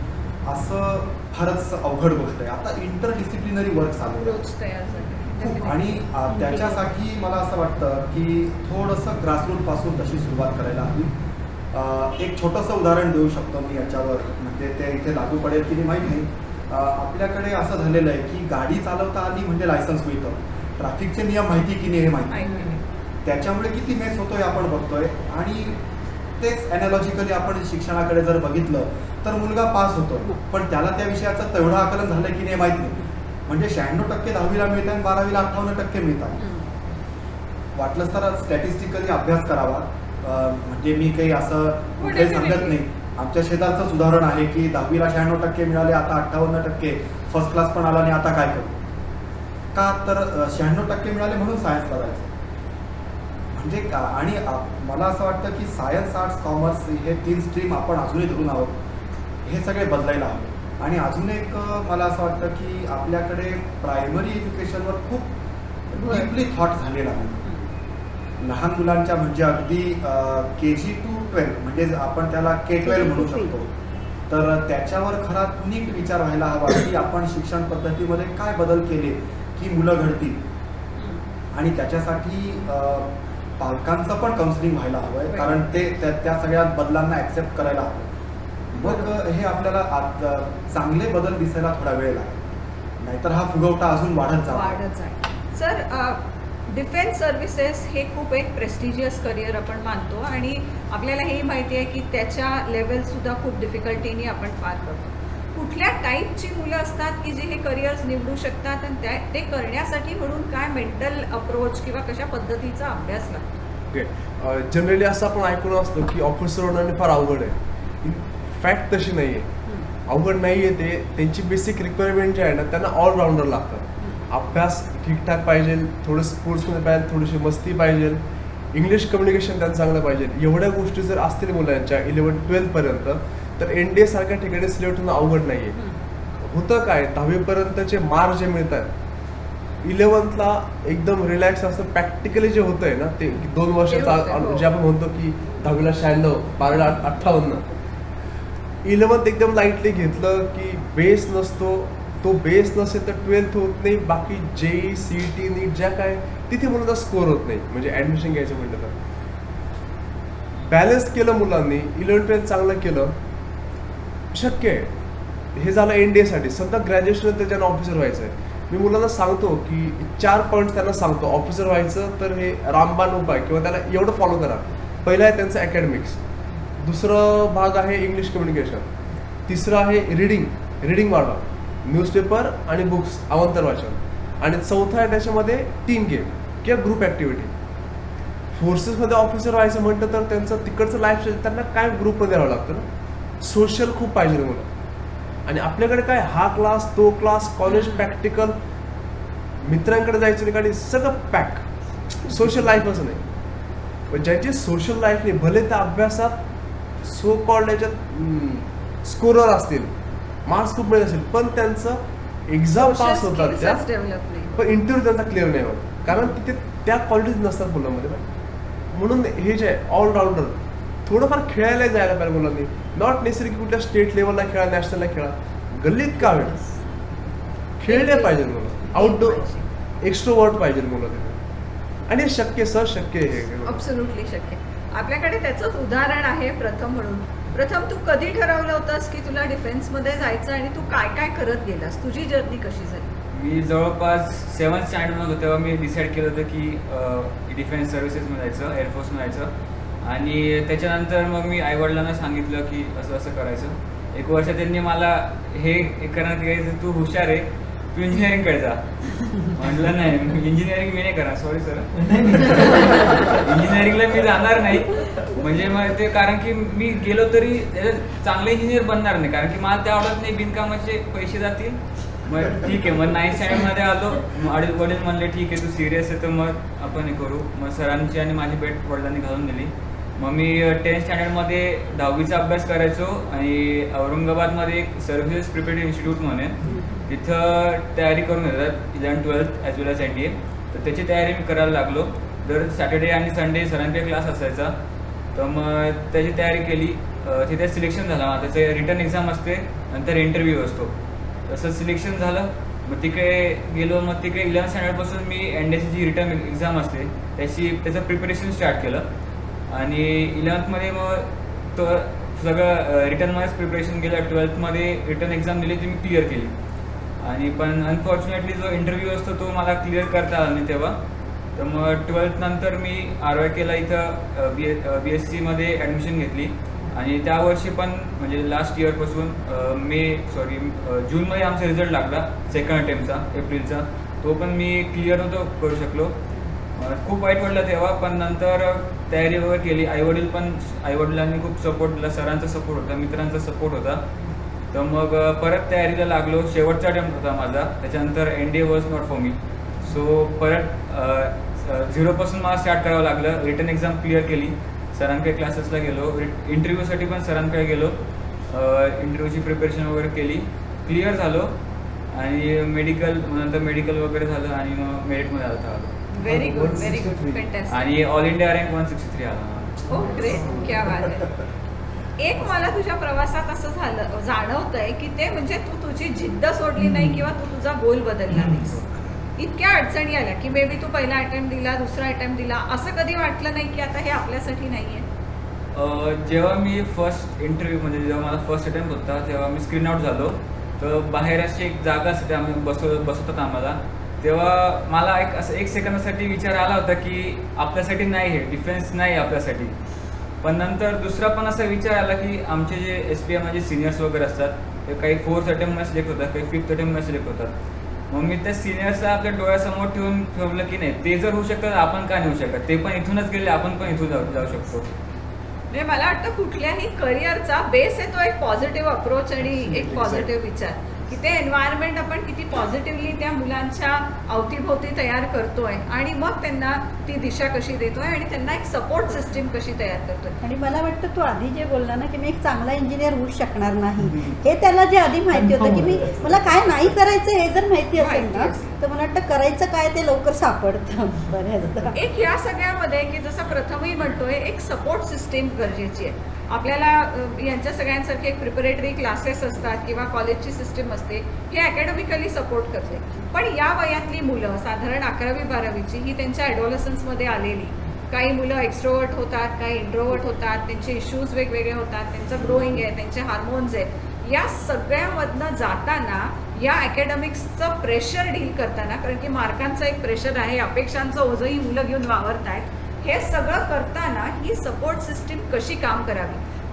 असं फारच अवघड गोष्ट आहे. आता इंटरडिसिप्लिनरी वर्क चालू आहे आणि त्याच्यासाठी मला असं वाटतं की थोडंसं ग्रासरूट पासून तशी सुरुवात करायला हवी. एक छोटंसं उदाहरण देऊ शकतो मी याच्यावर, म्हणजे ते इथे लागू पडेल की नाही माहीत नाही. आपल्याकडे असं झालेलं आहे की गाडी चालवता आली म्हणजे लायसन्स मिळतं, ट्रॅफिकचे नियम माहिती की नाही हे माहिती, त्याच्यामुळे किती मेस होतोय आपण बघतोय. आणि तेच ॲनॉलॉजिकली आपण शिक्षणाकडे जर बघितलं तर मुलगा पास होतो, पण त्याला त्या विषयाचं तेवढं आकलन झालं की नाही माहीत नाही. म्हणजे शहाण्णव टक्के दहावीला मिळतात आणि बारावीला अठ्ठावन्न टक्के मिळतात. वाटलंच तर स्टॅटिस्टिकली अभ्यास करावा. म्हणजे मी काही असं काही सांगत नाही, आमच्या शेजारचंच उदाहरण आहे की दहावीला शहाण्णव टक्के मिळाले, आता अठ्ठावन्न टक्के, फर्स्ट क्लास पण आला आणि आता काय करू. का तर शहाण्णव टक्के मिळाले म्हणून सायन्स करायचं म्हणजे का. आणि मला असं वाटतं की सायन्स आर्ट्स कॉमर्स हे तीन स्ट्रीम आपण अजूनही धरून आहोत, हे सगळे बदलायला हवे. आणि अजून एक मला असं वाटतं की आपल्याकडे प्रायमरी एज्युकेशनवर खूप डीपली थॉट झालेला आहे. लहान मुलांच्या म्हणजे अगदी के जी टू ट्वेल्व म्हणजे आपण त्याला के ट्वेल्व म्हणू शकतो, तर त्याच्यावर खरा नीट विचार व्हायला हवा की आपण शिक्षण पद्धतीमध्ये काय बदल केले की मुलं घडतील. आणि त्याच्यासाठी पालकांचं पण काउन्सिलिंग व्हायला हवं आहे, कारण ते त्या सगळ्या बदलांना ॲक्सेप्ट करायला हवं. मग हे आपल्याला चांगले बदल दिसायला थोडा वेळ लागेल, नाहीतर हा फुगवटा अजून वाढत जा वाढत जाईल. सर डिफेन्स सर्व्हिसेस हे खूप एक प्रेस्टिजियस करिअर आपण मानतो आणि आपल्याला हेही माहिती आहे की त्याच्या लेवलसुद्धा खूप डिफिकल्टीने आपण पार करतो. कुठल्या टाईपची मुलं असतात की जे हे करिअर्स निवडू शकतात आणि त्या ते करण्यासाठी म्हणून काय मेंटल अप्रोच किंवा कशा पद्धतीचा अभ्यास लागतो? ओके, जनरली असं आपण ऐकून असतो की ऑफिसर होणं फार अवघड आहे. फॅक्ट तशी नाही आहे, अवघड नाही आहे. ते त्यांची बेसिक रिक्वायरमेंट जे आहे ना त्यांना ऑलराऊंडर लागतात. अभ्यास ठीकठाक पाहिजे, थोडं स्पोर्ट्समध्ये पाहिजे, थोडीशी मस्ती पाहिजे, इंग्लिश कम्युनिकेशन त्यांचं चांगलं पाहिजे. एवढ्या गोष्टी जर असतील मुलांच्या इलेवन ट्वेल्थपर्यंत तर एन डी ए सारख्या ठिकाणी सिलेक्ट होणं अवघड नाही आहे. होतं काय, दहावीपर्यंतचे मार्क जे मिळतात इलेवन्थला एकदम रिलॅक्स असतं. प्रॅक्टिकली जे होतं आहे ना ते दोन वर्षाचा जे आपण म्हणतो की दहावीला शहाण्णव, बारावीला अठ्ठावन्न, इलेवन्थ एकदम लाईटली घेतलं की बेस नसतो. तो बेस नसेल तर ट्वेल्थ होत नाही, बाकी जेई सी टी नीट ज्या काय तिथे मुलांना स्कोअर होत नाही. म्हणजे ॲडमिशन घ्यायचं म्हटलं तर बॅलन्स केलं मुलांनी, इलेवन ट्वेल्थ चांगलं केलं, शक्य आहे. हे झालं एन डी एसाठी. सध्या ग्रॅज्युएशन तर ज्यांना ऑफिसर व्हायचं आहे, मी मुलांना सांगतो की चार पॉईंट्स त्यांना सांगतो. ऑफिसर व्हायचं तर हे रामबाण उपाय किंवा त्याला एवढं फॉलो करा. पहिलं आहे त्यांचं अकॅडमिक्स, दुसरं भाग आहे इंग्लिश कम्युनिकेशन, तिसरं आहे रिडिंग रिडिंग वाढवा, न्यूजपेपर आणि बुक्स अवांतर वाचन. आणि चौथं आहे त्याच्यामध्ये टीम गेम किंवा ग्रुप ॲक्टिव्हिटी. फोर्सेसमध्ये ऑफिसर व्हायचं म्हटलं तर त्यांचं तिकडचं लाईफस्टाईल त्यांना काय ग्रुपमध्ये राहावं लागतं ना, सोशल खूप पाहिजे मुलं. आणि आपल्याकडे काय हा क्लास तो क्लास कॉलेज प्रॅक्टिकल, मित्रांकडे जायचं ठिकाणी सगळं पॅक, सोशल लाईफच नाही. पण ज्यांची सोशल लाईफ नाही, भले त्या अभ्यासात सो कॉल्ड याच्यात स्कोरर असतील, मार्क्स खूप मिळत असेल, पण त्यांचं एक्झाम पास होतात त्या, पण इंटरव्ह्यू त्यांचा क्लिअर नाही होत, कारण तिथे त्या क्वालिटीज नसतात मुलांमध्ये. म्हणून हे जे आहे ऑलराऊंडर, थोडंफार खेळायला जायला पाहिजे मुलांनी. नॉट नेसेसरी कुठल्या स्टेट लेवलला खेळा, नॅशनलला खेळा, गल्लीत का वेळ खेळले पाहिजे मुलं, आउटडोर एक्स्ट्रोवर्ट पाहिजे मुलं तिथे. आणि हे शक्य सर शक्य आहे, अब्सोल्युटली शक्य. आपल्याकडे त्याचंच उदाहरण आहे प्रथम म्हणून. प्रथम तू कधी ठरवलं होतंस की तुला डिफेन्समध्ये जायचं आणि तू काय काय करत गेलास, तुझी जर्नी कशी झाली? मी जवळपास सेवन्थ स्टँडर्डमध्ये होतो तेव्हा मी डिसाईड केलं होतं की डिफेन्स सर्व्हिसेसमध्ये जायचं, एअरफोर्समध्ये जायचं. आणि त्याच्यानंतर मग मी आईवडिलांना सांगितलं की असं असं करायचं. एक वर्ष त्यांनी मला हे करण्यात घ्यायचं, तू हुशार आहे, तू इंजिनिअरिंगकडे जा. म्हटलं नाही, इंजिनिअरिंग मी नाही करणार, सॉरी सर, इंजिनिअरिंगला मी जाणार नाही. म्हणजे मग ते कारण की मी गेलो तरी त्याच्यात चांगलं इंजिनियर बनणार नाही, कारण की मला ते आवडत नाही, बिनकामाचे पैसे जातील. मग ठीक आहे, मग नाईन्थ स्टँडर्डमध्ये आलो, वडील वडील म्हणले ठीक आहे तू सिरियस आहे तर मग आपण हे करू. मग सरांची आणि माझी भेट वडिलांनी घालून दिली. मग मी टेन्थ स्टँडर्डमध्ये दहावीचा अभ्यास करायचो आणि औरंगाबादमध्ये एक सर्व्हिसेस प्रिपेरेटरी इन्स्टिट्यूट म्हणून आहे, तिथं तयारी करून येतात eleven twelfth as well as N D A. तर त्याची तयारी मी करायला लागलो. दर सॅटर्डे आणि संडे सरांकडे क्लास असायचा, तर मग त्याची तयारी केली. तिथे सिलेक्शन झालं, त्याचे रिटर्न एक्झाम असते, नंतर इंटरव्ह्यू असतो. तसं सिलेक्शन झालं, मग तिकडे गेलो. मग तिकडे इलेवन स्टँडर्डपासून मी एन डी एसची रिटर्न एक्झाम असते त्याची त्याचं प्रिपरेशन स्टार्ट केलं. आणि इलेवन्थमध्ये मग तो सगळं रिटर्नमध्येच प्रिपरेशन केलं. ट्वेल्थमध्ये रिटर्न एक्झाम दिली ती मी क्लिअर केली. आणि पण अनफॉर्च्युनेटली जो इंटरव्ह्यू असतो तो मला क्लिअर करता आला नाही तेव्हा. तर मग ट्वेल्थ नंतर मी आर वाय केला इथं बी बी एस सीमध्ये ॲडमिशन घेतली. आणि त्या वर्षी पण म्हणजे लास्ट इयरपासून मे सॉरी जूनमध्ये आमचा रिझल्ट लागला सेकंड अटेम्प्टचा, एप्रिलचा. तो पण मी क्लिअर नव्हतो करू शकलो. खूप वाईट वाटलं तेव्हा, पण नंतर तयारी वगैरे केली. आईवडील पण आईवडिलांनी खूप सपोर्ट दिला, सरांचा सपोर्ट होता, मित्रांचा सपोर्ट होता. तर मग परत तयारीला लागलो. शेवटचा अटेम्प्ट होता माझा, त्याच्यानंतर N D A was not for me. So परत झिरोपासून मला स्टार्ट करावं लागलं. रिटर्न एक्झाम क्लिअर केली, सरांकडे क्लासेसला गेलो, इंटरव्ह्यूसाठी पण सरांकडे गेलो, इंटरव्ह्यूची प्रिपरेशन वगैरे केली, क्लिअर झालो. आणि मेडिकल नंतर मेडिकल वगैरे झालं आणि मग मेरिटमध्ये आला आलो. Very good, very good, fantastic. आणि all India rank one sixty three आला. हो ग्रेट, क्या बात आहे. एक मला तुझ्या प्रवासात असं झालं जाणवतंय की ते म्हणजे तू तुझी जिद्द सोडली नाही किंवा तू तुझा गोल बदलला नाहीस. इतक्या अडचणी आल्या की मे बी तू पहिला अटेम्प्ट दिला, दुसरा अटेम्प्ट दिला, असं कधी वाटलं नाही की आता हे आपल्यासाठी नाही आहे? जेव्हा मी फर्स्ट इंटरव्ह्यू म्हणजे जेव्हा माझा फर्स्ट अटेम्प्ट होता तेव्हा मी स्क्रीन आउट झालो. तर बाहेर अशी एक जागा असते, आम्ही बसव बसवतात आम्हाला. तेव्हा मला एक असं एक सेकंदासाठी विचार आला होता की आपल्यासाठी नाही, हे डिफेन्स नाही आपल्यासाठी. पण नंतर दुसरा पण असा विचार आला की आमचे जे एस पी एमचे सिनियर्स वगैरे असतात ते काही फोर्थ अटेम्प्टमध्ये सिलेक्ट होतात, काही फिफ्थ अटेम्प्टमध्ये सिलेक्ट होतात. मग मी त्या सिनियर्सला आपल्या डोळ्यासमोर ठेवून ठेवलं की नाही, ते जर होऊ शकतात आपण का नाही होऊ शकत, ते पण इथूनच गेले, आपण पण इथून जाऊ जाऊ शकतो. म्हणजे मला वाटतं कुठल्याही करिअरचा बेस आहे तो एक पॉझिटिव्ह अप्रोच आणि एक पॉझिटिव्ह विचार, की ते एन्व्हायरमेंट आपण किती पॉझिटिव्हली त्या मुलांच्या अवतीभोवती तयार करतोय आणि मग त्यांना ती दिशा कशी देतोय आणि त्यांना एक सपोर्ट सिस्टीम कशी तयार करतोय. आणि मला वाटतं तू आधी जे बोलला ना की मी एक चांगला इंजिनियर होऊ शकणार नाही, हे त्याला जे आधी माहिती होतं की मी मला काय नाही करायचं हे जर माहिती असेल ना तर मला वाटतं करायचं काय ते लवकर सापडतं बऱ्याचदा. एक या सगळ्यामध्ये की जसं प्रथमही म्हणतोय एक सपोर्ट सिस्टीम गरजेची आहे. आपल्याला यांच्या सगळ्यांसारखे एक प्रिपरेटरी क्लासेस असतात किंवा कॉलेजची सिस्टीम असते, हे अकॅडमिकली सपोर्ट करते. पण या वयातली मुलं साधारण अकरावी बारावीची ही त्यांच्या ॲडोलसन्समध्ये आलेली, काही मुलं एक्स्ट्रोवर्ट होतात, काही इंट्रोवर्ट होतात, त्यांचे इश्यूज वेगवेगळे होतात, त्यांचं ग्रोईंग आहे, त्यांचे हार्मोन्स आहेत. या सगळ्यामधनं जाताना या अकॅडमिक्सचं प्रेशर डील करताना, कारण की मार्कांचं एक प्रेशर आहे, अपेक्षांचं ओझंही मुलं घेऊन वावरत आहेत, हे सगळं करताना ही सपोर्ट सिस्टीम कशी काम करावी.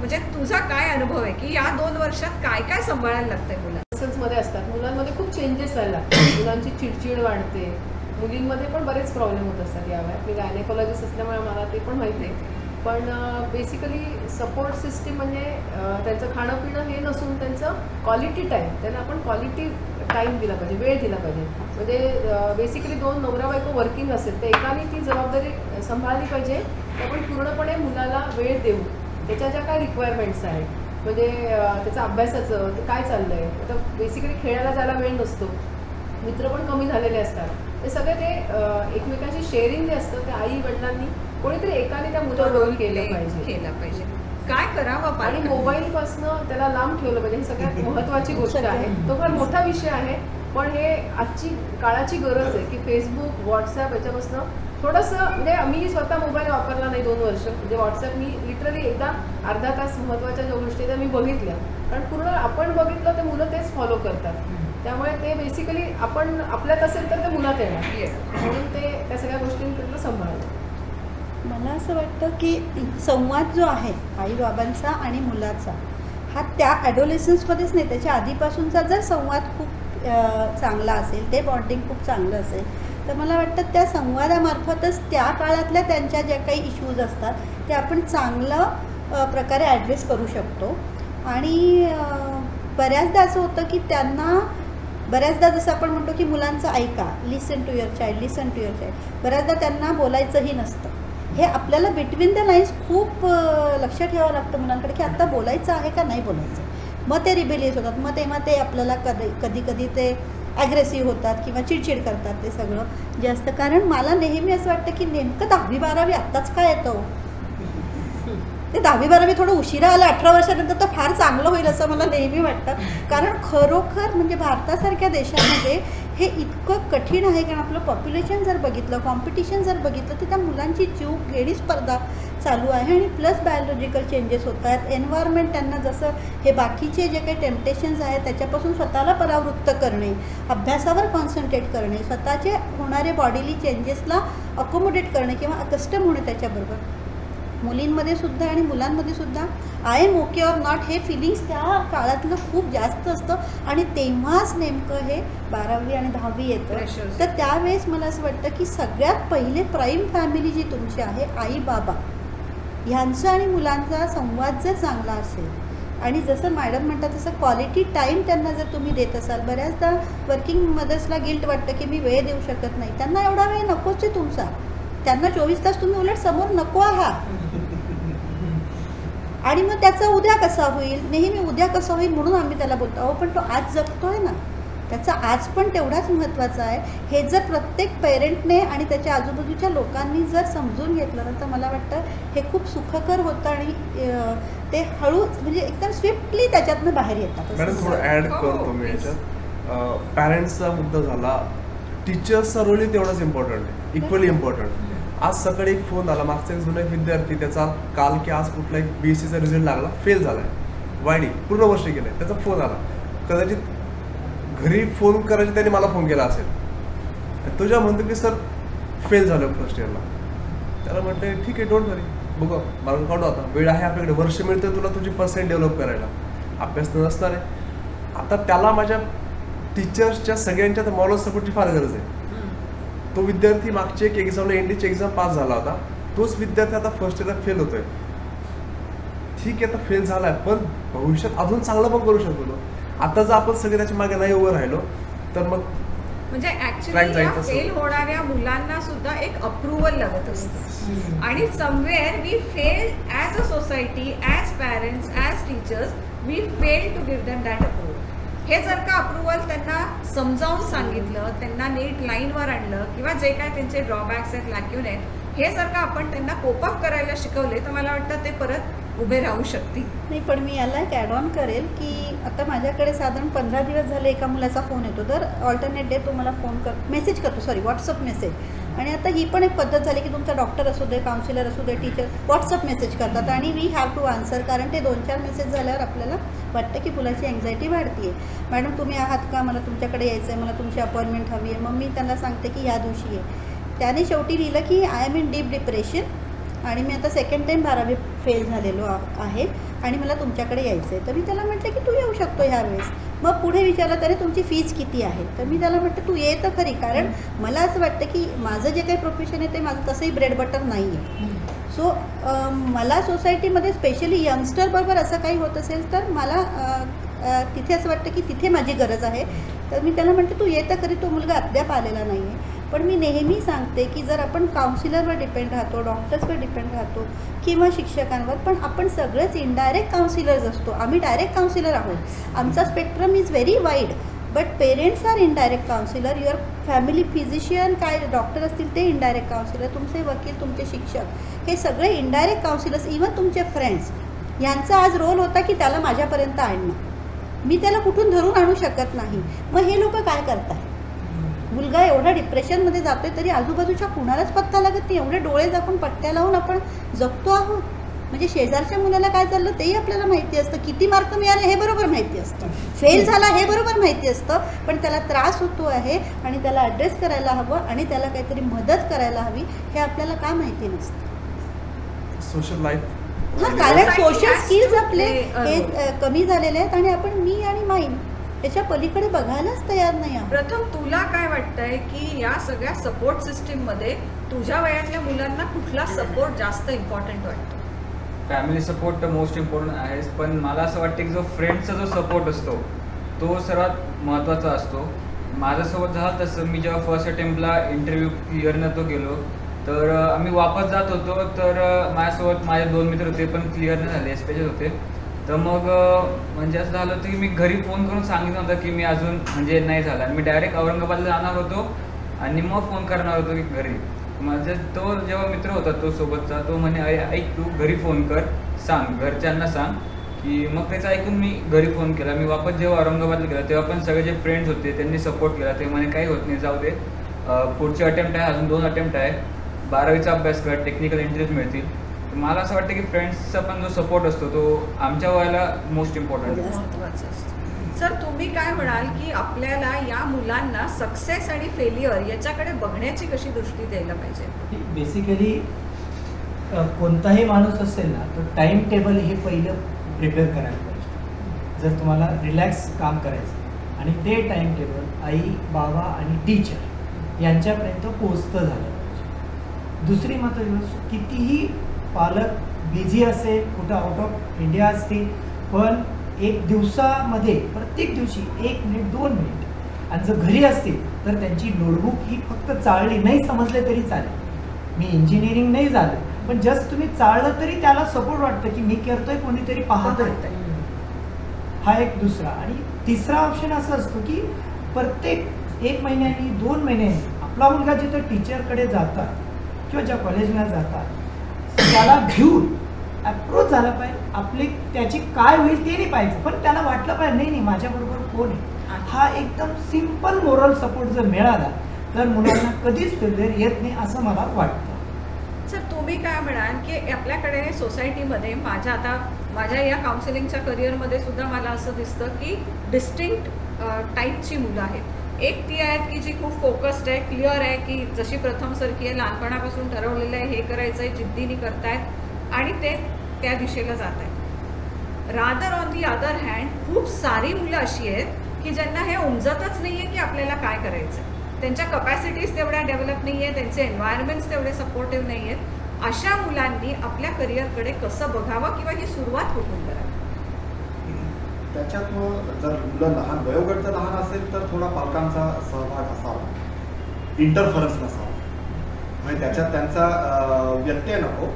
म्हणजे तुझा काय अनुभव आहे की या दोन वर्षात काय काय सांभाळायला लागतंय मुलांना? मध्ये असतात मुलांमध्ये खूप चेंजेस व्हायला लागतात. मुलांची चिडचिड वाढते, मुलींमध्ये पण बरेच प्रॉब्लेम होत असतात या वयात. मी गायनेकोलॉजिस्ट असल्यामुळे मला ते पण माहिती आहे. पण बेसिकली सपोर्ट सिस्टीम म्हणजे त्यांचं खाणं पिणं हे नसून त्यांचं क्वालिटी टाईम, त्यांना आपण क्वालिटी टाईम दिला पाहिजे, वेळ दिला पाहिजे. म्हणजे बेसिकली दोन नवरा बायको वर्किंग असेल तर एकाने ती जबाबदारी सांभाळली पाहिजे की आपण पूर्णपणे मुलाला वेळ देऊ. त्याच्या ज्या काय रिक्वायरमेंट्स आहेत, म्हणजे त्याचं अभ्यासाचं ते काय चाललं आहे, आता बेसिकली खेळायला जायला वेळ नसतो, मित्र पण कमी झालेले असतात, ते सगळे ते एकमेकांची शेअरिंग जे असतं ते आई वडिलांनी कोणीतरी एकाने त्या मुलावर रोल केलं पाहिजे केला पाहिजे काय करावं. आणि मोबाईलपासनं त्याला लांब ठेवलं पाहिजे. ही सगळ्यात महत्त्वाची गोष्ट आहे. तो फार मोठा विषय आहे पण हे आजची काळाची गरज आहे की फेसबुक व्हॉट्सॲप याच्यापासून थोडंसं, म्हणजे मी स्वतः मोबाईल वापरला नाही दोन वर्ष. म्हणजे व्हॉट्सॲप मी लिटरली एकदा अर्धा तास महत्त्वाच्या ज्या गोष्टी त्या मी बघितल्या, कारण पूर्ण आपण बघितलं तर मुलं तेच फॉलो करतात. त्यामुळे ते बेसिकली आपण आपल्यात असेल तर ते मुलात येणार, म्हणून ते त्या सगळ्या गोष्टींकडनं सांभाळलं. मला असं वाटतं की संवाद जो आहे आई बाबांचा आणि मुलाचा हा त्या ॲडोलेसन्समध्येच नाही, त्याच्या आधीपासूनचा जर संवाद खूप चांगला असेल, ते बॉन्डिंग खूप चांगलं असेल तर मला वाटतं त्या संवादामार्फतच त्या काळातल्या त्यांच्या ज्या काही इश्यूज असतात ते आपण चांगलं प्रकारे ॲड्रेस करू शकतो. आणि बऱ्याचदा असं होतं की त्यांना बऱ्याचदा जसं आपण म्हणतो की मुलांचं ऐका, listen to your child, listen to your child, बऱ्याचदा त्यांना बोलायचंही नसतं. हे आपल्याला बिटवीन द लाईन्स खूप लक्ष ठेवावं लागतं मुलांकडे की आत्ता बोलायचं आहे का नाही बोलायचं. मग ते रिबेलियस होतात, मग तेव्हा ते आपल्याला कधी कधी कधी ते ॲग्रेसिव्ह होतात किंवा चिडचिड करतात. ते सगळं जे असतं, कारण मला नेहमी असं वाटतं की नेमकं दहावी बारावी आत्ताच काय येतं, ते दहावी बारावी थोडं उशिरा आलं अठरा वर्षानंतर तर फार चांगलं होईल असं मला नेहमी वाटतं. कारण खरोखर म्हणजे भारतासारख्या देशामध्ये हे इतकं कठीण आहे, कारण आपलं पॉप्युलेशन जर बघितलं, कॉम्पिटिशन जर बघितलं तर त्या मुलांची जीव घेणी स्पर्धा चालू आहे. आणि प्लस बायोलॉजिकल चेंजेस होत आहेत, एन्व्हायरमेंट त्यांना जसं हे बाकीचे जे काही टेम्पटेशन्स आहेत त्याच्यापासून स्वतःला परावृत्त करणे, अभ्यासावर कॉन्सन्ट्रेट करणे, स्वतःचे होणारे बॉडीली चेंजेसला अकोमोडेट करणे किंवा अकस्टम होणे त्याच्याबरोबर. मुलींमध्ये सुद्धा आणि मुलांमध्ये सुद्धा I am okay or not हे फिलिंग्स त्या काळातलं खूप जास्त असतं. आणि तेव्हाच नेमकं हे बारावी आणि दहावी येतं. तर त्यावेळेस मला असं वाटतं की सगळ्यात पहिले प्राईम फॅमिली जी तुमची आहे, आई बाबा ह्यांचा आणि मुलांचा संवाद जर चांगला असेल आणि जसं मॅडम म्हणतात तसं क्वालिटी टाईम त्यांना जर तुम्ही देत असाल. बऱ्याचदा वर्किंग मदर्सला गिल्ट वाटतं की मी वेळ देऊ शकत नाही, त्यांना एवढा वेळ नकोच आहे तुमचा, त्यांना चोवीस तास तुम्ही उलट समोर नको आहात. आणि मग त्याचा उद्या कसा होईल, नेहमी उद्या कसा होईल म्हणून आम्ही त्याला बोलतो. अहो पण तो आज जगतोय ना, त्याचा आज पण तेवढाच महत्त्वाचा आहे. हे जर प्रत्येक पेरेंटने आणि त्याच्या आजूबाजूच्या लोकांनी जर समजून घेतलं ना तर मला वाटतं हे खूप सुखकर होतं आणि ते हळू म्हणजे एकदम स्विफ्टली त्याच्यातनं बाहेर येतात. मॅडम थोडं ॲड करतो मी याच्यात. पॅरेंट्सचा मुद्दा झाला, टीचर्सचा रोलही तेवढाच इम्पॉर्टंट आहे, इक्वली इम्पॉर्टंट. आज सकाळी एक फोन आला, मागचा एक जुना एक विद्यार्थी, त्याचा काल की आज कुठला एक बी एस सीचा रिझल्ट लागला, फेल झाला आहे, वायडी पूर्ण वर्ष गेलं आहे, त्याचा फोन आला. कदाचित घरी फोन करायचे त्याने मला फोन केला असेल, तुझ्या म्हणतो की सर फेल झालं फर्स्ट इयरला. त्याला म्हटलं ठीक आहे, डोंट वरी, बघा मला काढू, आता वेळ आहे आपल्याकडे, वर्ष मिळतं तुला तुझी पर्सेंट डेव्हलप करायला, अभ्यास तर नसणार आहे. आता त्याला माझ्या टीचर्सच्या सगळ्यांच्या तर मॉरल सपोर्टची फार गरज आहे. तो विद्यार्थी मागची एक एक्झामला एनडीची एक्झाम पास झाला होता, तोच विद्यार्थी आता फर्स्ट इयरला फेल होतोय. ठीक आहे, आता फेल झालाय पण भविष्यात अजून चांगलं पण करू शकतो. आता जर आपण सगळे त्याच्या मागे नाही उभं राहिलो तर मग म्हणजे ऍक्च्युअली या फेल होणाऱ्या मुलांना सुद्धा एक अप्रुव्हल लागत असतं. आणि somewhere we fail as a society, as parents, as teachers, we fail to give them that approval. हे जर का अप्रुव्हल त्यांना समजावून सांगितलं, त्यांना नीट लाईनवर आणलं किंवा जे काय त्यांचे ड्रॉबॅक्स आहेत, लॅक्यून आहेत, हे जर का आपण त्यांना कोपअप करायला शिकवले तर मला वाटतं ते परत उभे राहू शकतील. नाही, पण मी याला एक ॲड ऑन करेल की आता माझ्याकडे साधारण पंधरा दिवस झाले एका मुलाचा फोन येतो, तर ऑल्टरनेट डे तो मला फोन कर मेसेज करतो, सॉरी व्हॉट्सअप मेसेज. आणि आता ही पण एक पद्धत झाली की तुमचा डॉक्टर असू दे, काउन्सिलर असू दे, टीचर व्हॉट्सअप मेसेज करतात आणि वी हॅव टू आन्सर. कारण ते दोन चार मेसेज झाल्यावर आपल्याला वाटतं की मुलाची अँझायटी वाढते आहे. मॅडम तुम्ही आहात का, मला तुमच्याकडे यायचं आहे, मला तुमची अपॉइंटमेंट हवी आहे. मग मी त्यांना सांगते की या दिवशी आहे. त्याने शेवटी लिहिलं की I am in deep depression आणि मी आता सेकंड टाईम बारावी फेल झालेलो आहे आणि मला तुमच्याकडे यायचं आहे. तर मी त्याला म्हटलं की तू येऊ शकतो ह्यावेळेस. मग पुढे विचारलं तरी तुमची फीज किती आहे. तर मी त्याला म्हटलं तू ये तर खरी, कारण मला असं वाटतं की माझं जे काही प्रोफेशन आहे ते माझं तसंही ब्रेड बटर नाही आहे. सो मला सोसायटीमध्ये स्पेशली यंगस्टरबरोबर असं काही होत असेल तर मला तिथे असं वाटतं की तिथे माझी गरज आहे. तर मी त्याला म्हणते तू ये तर खरी, तो मुलगा अद्याप आलेला नाही आहे. पण मी नेहमी सांगते की जर आपण काउन्सिलरवर डिपेंड राहतो, डॉक्टर्सवर डिपेंड राहतो किंवा शिक्षकांवर, पण आपण सगळेच इनडायरेक्ट काउन्सिलर्स असतो. आम्ही डायरेक्ट काउन्सिलर आहोत. आमचा spectrum is very wide, but parents are indirect counsellor. Your family physician, काय डॉक्टर असतील ते इनडायरेक्ट काउन्सिलर, तुमचे वकील, तुमचे शिक्षक, हे सगळे इनडायरेक्ट काउन्सिलर्स. इवन तुमचे फ्रेंड्स, यांचा आज रोल होता की त्याला माझ्यापर्यंत आणणं. मी त्याला कुठून धरून आणू शकत नाही. मग हे लोक काय करतात, मुलगा एवढा डिप्रेशनमध्ये जातोय तरी आजूबाजूच्या कुणालाच पत्ता लागत नाही. एवढे डोळे झाकून पट्ट्या लावून आपण जगतो आहोत. म्हणजे शेजारच्या मुलाला काय चाललं तेही आपल्याला माहिती असतं, किती मार्क मिळाले हे बरोबर माहिती असतं, फेल झाला हे बरोबर माहिती असतं, पण त्याला त्रास होतो आहे आणि त्याला ॲड्रेस करायला हवं आणि त्याला काहीतरी मदत करायला हवी हे आपल्याला का माहिती नसतं. सोशल लाईफ, हां, कारण सोशल स्किल्स आपले हे कमी झालेले आहेत आणि आपण मी आणि माईन त्याच्या पलीकडे बघायलाच तयार नाही आहोत. प्रथम तुला काय वाटतंय की या सगळ्या सपोर्ट सिस्टीममध्ये तुझ्या वयातल्या मुलांना कुठला सपोर्ट जास्त इम्पॉर्टंट वाटतो? फॅमिली सपोर्ट तर मोस्ट इम्पॉर्टंट आहेच, पण मला असं वाटतं की जो फ्रेंड्सचा जो सपोर्ट असतो तो सर्वात महत्त्वाचा असतो. माझ्यासोबत झालं तसं, मी जेव्हा फर्स्ट अटेम्प्टला इंटरव्ह्यू क्लिअर नव्हतो गेलो तर आम्ही वापस जात होतो, तर माझ्यासोबत माझे दोन मित्र होते पण क्लिअर नाही झाले, एसपेशल होते. तर मग म्हणजे असं झालं होतं की मी घरी फोन करून सांगितलं होतं की मी अजून म्हणजे नाही झालं, आणि मी डायरेक्ट औरंगाबादला जाणार होतो आणि मग फोन करणार होतो की घरी. माझा तो जेव्हा मित्र होता तो सोबतचा, तो म्हणे अरे ऐक तू घरी फोन कर, सांग घरच्यांना सांग की. मग त्याचं ऐकून मी घरी फोन केला. मी वापस जेव्हा औरंगाबादला गेला तेव्हा पण सगळे जे फ्रेंड्स होते त्यांनी सपोर्ट केला. ते म्हणे काही होत नाही, जाऊ दे, पुढचे अटेम्प्ट आहे, अजून दोन अटेम्प्ट आहे, बारावीचा अभ्यास कर, टेक्निकल इंटरव्ह्यू मिळतील. तर मला असं वाटतं की फ्रेंड्सचा पण जो सपोर्ट असतो तो आमच्या वयाला मोस्ट इम्पॉर्टंट आहे. महत्त्वाचं असतं. सर, तुम्ही काय म्हणाल की आपल्याला या मुलांना सक्सेस आणि फेल्युअर याच्याकडे बघण्याची कशी दृष्टी द्यायला पाहिजे? बेसिकली कोणताही माणूस असेल ना तो टाइम टेबल हे पहिलं प्रिपेअर करायला पाहिजे. जर तुम्हाला रिलॅक्स काम करायचं आणि ते टाइम टेबल आई, बाबा आणि टीचर यांच्यापर्यंत पोचतं झालं पाहिजे. दुसरी महत्त्वाची गोष्ट, कितीही पालक बिझी असेल, कुठं आउट ऑफ इंडिया असतील, पण एक दिवसामध्ये प्रत्येक दिवशी एक मिनिट दोन मिनिट, आणि जर घरी असतील तर त्यांची नोटबुक ही फक्त चाळली, नाही समजले तरी चालेल. मी इंजिनिअरिंग नाही झालं, पण जस्ट तुम्ही चाळलं तरी त्याला सपोर्ट वाटतं की मी करतोय, कोणीतरी पाहतोय. हा एक दुसरा. आणि तिसरा ऑप्शन असा असतो की प्रत्येक एक महिन्यानी दोन महिन्यांनी आपला मुलगा जिथं टीचरकडे जातात किंवा ज्या कॉलेजला जातात त्याला घेऊन अप्रोच झाला पाहिजे. आपले त्याची काय होईल ते नाही पाहिजे, पण त्याला वाटलं पाहिजे नाही नाही माझ्याबरोबर कोण आहे. हा एकदम सिम्पल मोरल सपोर्ट जर मिळाला तर मुलांना कधीच फेल्युअर येत नाही असं मला वाटतं. सर, तुम्ही काय म्हणाल की आपल्याकडे सोसायटीमध्ये माझ्या आता माझ्या या काउन्सिलिंगच्या करिअरमध्ये सुद्धा मला असं दिसतं की डिस्टिंक्ट टाईपची मुलं आहेत. एक ती आहेत की जी खूप फोकस्ड आहे, क्लिअर आहे की जशी प्रथम सरकी आहे, लहानपणापासून ठरवलेलं आहे, हे करायचं आहे, जिद्दीने करतायत आणि ते त्या दिशेला जात आहेत. Rather on the other hand खूप सारी मुलं अशी आहेत की ज्यांना हे उमजतच नाही आहे की आपल्याला काय करायचं आहे. त्यांच्या कपॅसिटीज तेवढ्या डेव्हलप नाही आहे, त्यांचे एन्व्हायरमेंट्स तेवढे सपोर्टिव्ह नाही आहेत. अशा मुलांनी आपल्या करिअरकडे कसं बघावं किंवा ही सुरुवात कुठून करावी? त्याच्यात मग जर मुलं लहान, वयोगट जर लहान असेल तर थोडा पालकांचा सहभाग असावा, इंटरफरन्स नसावा, म्हणजे त्याच्यात त्यांचा व्यत्यय नको.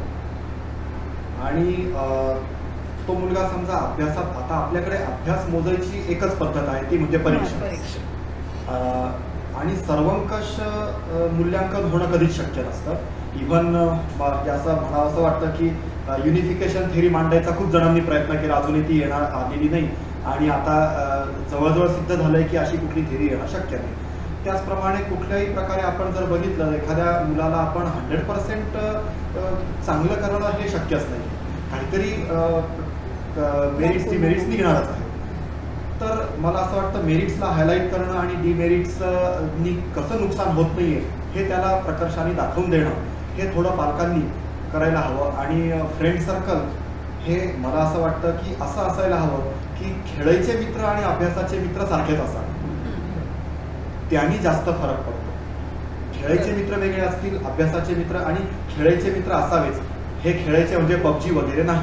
आणि तो मुलगा समजा अभ्यासात, आता आपल्याकडे अभ्यास मोजायची एकच पद्धत आहे ती म्हणजे परीक्षा, आणि सर्वंकष मूल्यांकन होणं कधीच शक्य नसतं. इव्हन असं म्हणावं असं वाटतं की युनिफिकेशन थेरी मांडायचा खूप जणांनी प्रयत्न केला, अजूनही ती येणार आलेली नाही, आणि आता जवळजवळ सिद्ध झालंय की अशी कुठली थेरी येणं शक्य नाही. त्याचप्रमाणे कुठल्याही प्रकारे आपण जर बघितलं एखाद्या मुलाला आपण हंड्रेड पर्सेंट चांगलं करणं हे शक्यच नाही. काहीतरी मेरिट्स डिमेरिट्स निघणारच आहे. तर मला असं वाटतं मेरिट्सला हायलाईट करणं आणि डिमेरिट्सनी कसं नुकसान होत नाही आहे हे त्याला प्रकर्षाने दाखवून देणं हे थोडं पालकांनी करायला हवं. आणि फ्रेंड सर्कल हे मला असं वाटतं की असं असायला हवं की खेळायचे मित्र आणि अभ्यासाचे मित्र सारखेच असावे, त्यांनी जास्त फरक पडतो. खेळायचे मित्र वेगळे असतील, अभ्यासाचे मित्र आणि खेळायचे मित्र असावेच. हे खेळायचे म्हणजे पबजी वगैरे नाही.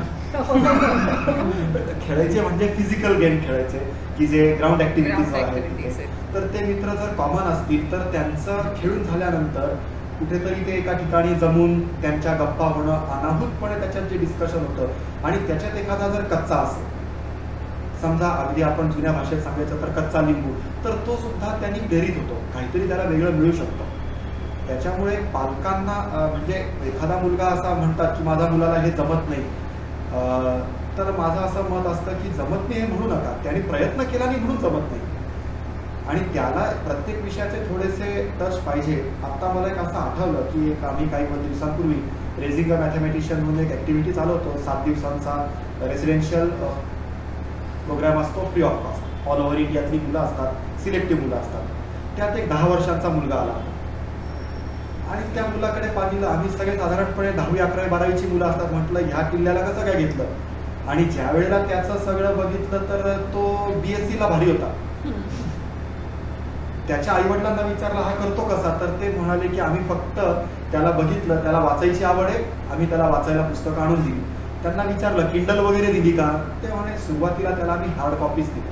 खेळायचे म्हणजे फिजिकल गेम खेळायचे की जे ग्राउंड ऍक्टिव्हिटीज आहेत. तर ते मित्र जर कॉमन असतील तर त्यांचं खेळून झाल्यानंतर कुठेतरी ते एका ठिकाणी जमून त्यांच्या गप्पा होणं, अनाहूतपणे त्याच्यात जे डिस्कशन होतं आणि त्याच्यात एखादा जर कच्चा असेल, समजा अगदी आपण जुन्या भाषेत सांगायचं तर कच्चा लिंबू, तर तो सुद्धा त्यांनी प्रेरित होतो, काहीतरी त्याला वेगळं मिळू शकतं. त्याच्यामुळे पालकांना म्हणजे एखादा मुलगा असा म्हणतात की माझ्या मुलाला हे जमत नाही, तर माझं असं मत असतं की जमत नाही हे म्हणू नका, त्याने प्रयत्न केला नाही म्हणून जमत नाही. आणि त्याला प्रत्येक विषयाचे थोडेसे टच पाहिजे. आत्ता मला एक असं आठवलं की एक आम्ही काही दिवसांपूर्वी रेझिंग अ मॅथमॅटिशियन म्हणून एक ॲक्टिव्हिटी चालवतो. सात दिवसांचा रेसिडेन्शियल प्रोग्राम असतो, free of cost. All over इंडियातली मुलं असतात, सिलेक्टिव्ह मुलं असतात. त्यात एक दहा वर्षांचा मुलगा आला आणि त्या मुलाकडे पाहिलं. आम्ही सगळे साधारणपणे दहावी अकरावी बारावीची मुलं असतात. म्हटलं ह्या किल्ल्याला कसं काय घेतलं, आणि ज्या वेळेला त्याचं सगळं बघितलं तर तो बी एस सीला भारी होता. त्याच्या आईवडिलांना विचारला हा करतो कसा, तर ते म्हणाले की आम्ही फक्त त्याला बघितलं, त्याला वाचायची आवड आहे, आम्ही त्याला वाचायला पुस्तकं आणून दिली. त्यांना विचारलं किंडल वगैरे दिली का, ते म्हणे सुरुवातीला त्याला आम्ही हार्ड कॉपीज दिली.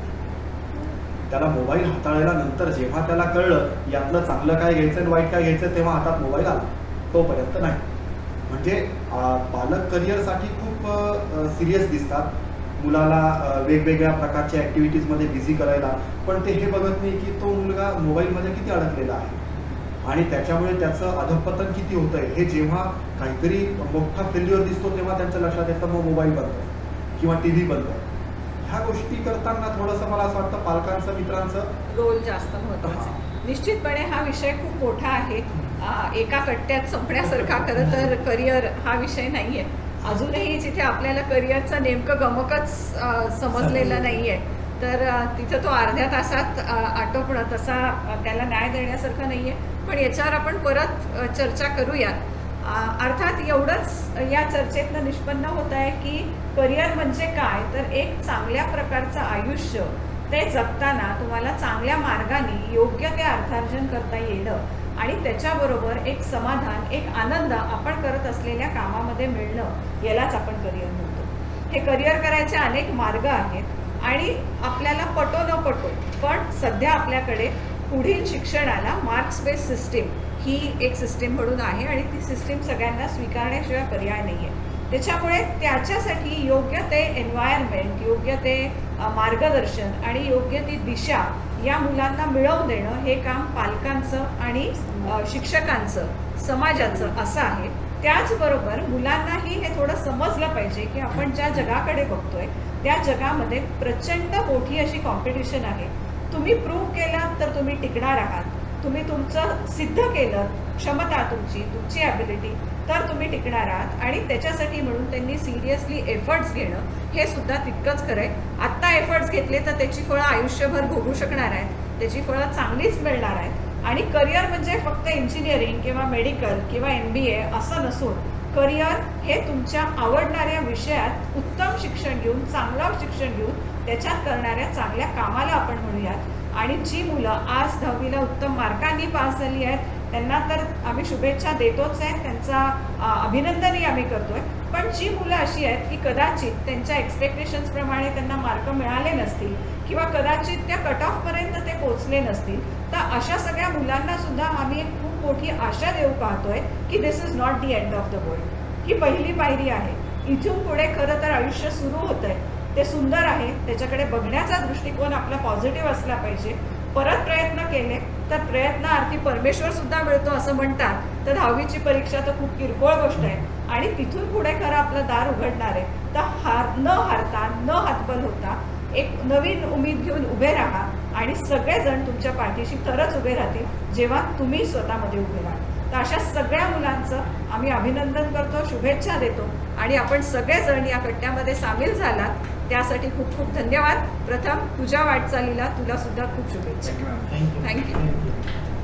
त्याला मोबाईल हाताळायला नंतर जेव्हा त्याला कळलं यातलं चांगलं काय घ्यायचं आणि वाईट काय घ्यायचं तेव्हा हातात मोबाईल आला, तोपर्यंत नाही. म्हणजे पालक करिअरसाठी खूप सिरियस दिसतात, मुलाला वेगवेगळ्या प्रकारच्या ॲक्टिव्हिटीजमध्ये बिझी करायला, पण ते हे बघत नाही की तो मुलगा मोबाईलमध्ये किती अडकलेला आहे आणि त्याच्यामुळे त्याचं अधःपतन किती होतं आहे. हे जेव्हा काहीतरी मोठा फेल्युअर दिसतो तेव्हा त्यांच्या लक्षात येतं, मग मोबाईल बनतो किंवा टी व्ही बनतो. ह्या गोष्टी करताना थोडंसं मला असं वाटतं पालकांचं मित्रांचं रोल जास्त महत्त्वाचा आहे. निश्चितपणे हा विषय खूप मोठा आहे. एका कट्ट्यात संपण्यासारखा खरं तर करिअर हा विषय नाही आहे. अजूनही जिथे आपल्याला करिअरचं नेमकं गमकच समजलेलं नाही आहे, तर तिथं तो अर्ध्या तासात आटोपणं तसा त्याला न्याय देण्यासारखं नाही आहे. पण याच्यावर आपण परत चर्चा करूयात. अर्थात एवढंच या चर्चेतनं निष्पन्न होत आहे की करिअर म्हणजे काय, तर एक चांगल्या प्रकारचं आयुष्य ते जगताना तुम्हाला चांगल्या मार्गाने योग्य ते अर्थार्जन करता येणं आणि त्याच्याबरोबर एक समाधान, एक आनंद आपण करत असलेल्या कामामध्ये मिळणं, यालाच आपण करिअर म्हणतो. हे करिअर करायचे अनेक मार्ग आहेत आणि आपल्याला पटो न पटो, पण सध्या आपल्याकडे पुढील शिक्षणाला मार्क्स बेस्ड सिस्टीम ही एक सिस्टीम म्हणून आहे आणि ती सिस्टीम सगळ्यांना स्वीकारण्याशिवाय पर्याय नाही आहे. त्याच्यामुळे त्याच्यासाठी योग्य ते एन्व्हायरमेंट, योग्य ते मार्गदर्शन आणि योग्य ती दिशा या मुलांना मिळवून देणं हे काम पालकांचं आणि शिक्षकांचं, समाजाचं असं आहे. त्याचबरोबर मुलांनाही हे थोडं समजलं पाहिजे की आपण ज्या जगाकडे बघतोय त्या जगामध्ये प्रचंड मोठी अशी कॉम्पिटिशन आहे. तुम्ही प्रूव्ह केलात तर तुम्ही टिकणार आहात, तुम्ही तुमचं सिद्ध केलं, क्षमता तुमची, तुमची ॲबिलिटी, तर तुम्ही टिकणार आहात. आणि त्याच्यासाठी म्हणून त्यांनी सिरियसली एफर्ट्स घेणं हे सुद्धा तितकंच खरं आहे. आत्ता एफर्ट्स घेतले तर त्याची फळं आयुष्यभर भोगू शकणार आहेत, त्याची फळं चांगलीच मिळणार आहेत. आणि करिअर म्हणजे फक्त इंजिनिअरिंग किंवा मेडिकल किंवा एम बी ए असं नसून करिअर हे तुमच्या आवडणाऱ्या विषयात उत्तम शिक्षण घेऊन, चांगलं शिक्षण घेऊन त्याच्यात करणाऱ्या चांगल्या कामाला आपण म्हणूयात. आणि जी मुलं आज दहावीला उत्तम मार्कांनी पास झाली आहेत त्यांना तर आम्ही शुभेच्छा देतोच आहे, त्यांचा अभिनंदनही आम्ही करतोय. पण जी मुलं अशी आहेत की कदाचित त्यांच्या एक्सपेक्टेशन्सप्रमाणे त्यांना मार्क मिळाले नसतील किंवा कदाचित त्या कट ऑफपर्यंत ते पोचले नसतील, तर अशा सगळ्या मुलांना सुद्धा आम्ही एक खूप मोठी आशा देऊ पाहतोय की this is not the end of the world. ही पहिली पायरी आहे. इथून पुढे खरं तर आयुष्य सुरू होत आहे, ते सुंदर आहे, त्याच्याकडे बघण्याचा दृष्टिकोन आपला पॉझिटिव्ह असला पाहिजे. परत प्रयत्न केले तर प्रयत्नार्थी परमेश्वर सुद्धा मिळतो असं म्हणतात. तर दहावीची परीक्षा तर खूप किरकोळ गोष्ट आहे आणि तिथून पुढे खरं आपलं दार उघडणार आहे. तर हार न हारता, न हतबल होता एक नवीन उमेद घेऊन उभे राहा आणि सगळेजण तुमच्या पाठीशी तरच उभे राहतील जेव्हा तुम्ही स्वतःमध्ये उभे राहा. तर अशा सगळ्या मुलांचं आम्ही अभिनंदन करतो, शुभेच्छा देतो आणि आपण सगळेजण या कट्ट्यामध्ये सामील झालात त्यासाठी खूप खूप धन्यवाद. प्रथम तुझ्या वाटचालीला तुला सुद्धा खूप शुभेच्छा. थँक्यू. थँक्यू.